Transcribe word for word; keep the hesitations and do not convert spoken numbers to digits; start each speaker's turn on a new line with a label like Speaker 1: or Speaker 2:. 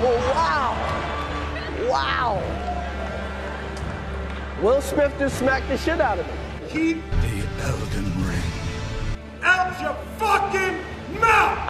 Speaker 1: wow. Wow. Will Smith just smacked the shit out of him.
Speaker 2: Keep the Elden